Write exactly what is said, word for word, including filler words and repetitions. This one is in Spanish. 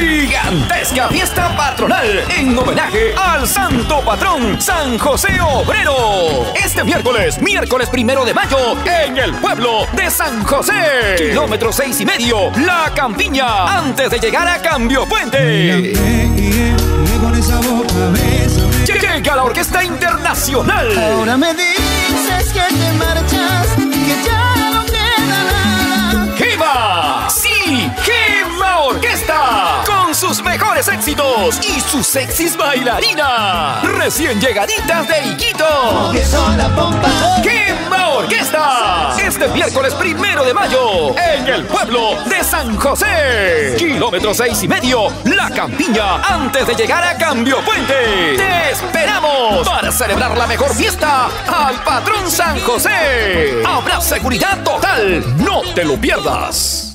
Gigantesca fiesta patronal en homenaje al santo patrón San José Obrero. Este miércoles, miércoles primero de mayo, en el pueblo de San José. Kilómetro seis y medio, La Campiña, antes de llegar a Cambio Puente. Llega la Orquesta Internacional. Ahora me dices que te marchas, que ya no queda nada. ¡Gema! ¡Sí! ¡Gema Orquesta! Con sus mejores éxitos y sus sexys bailarinas. Recién llegaditas de Iquitos. ¡Gema Orquesta! Este miércoles primero de mayo, en el pueblo de San José. Kilómetro seis y medio, La Campiña, antes de llegar a Cambio Puente. ¡Te esperamos para celebrar la mejor fiesta al patrón San José! Habrá seguridad total. No te lo pierdas.